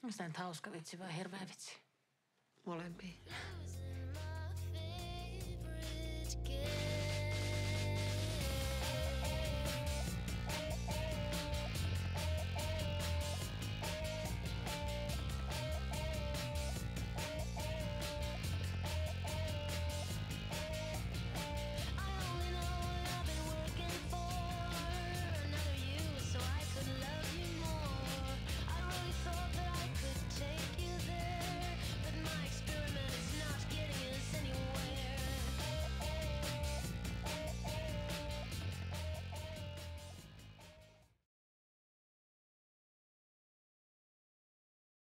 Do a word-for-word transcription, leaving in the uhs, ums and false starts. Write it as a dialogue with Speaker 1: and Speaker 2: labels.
Speaker 1: Onko tämä nyt hauska vitsi vai hirveä vitsi?
Speaker 2: Molempia.
Speaker 3: Losing my favorite game.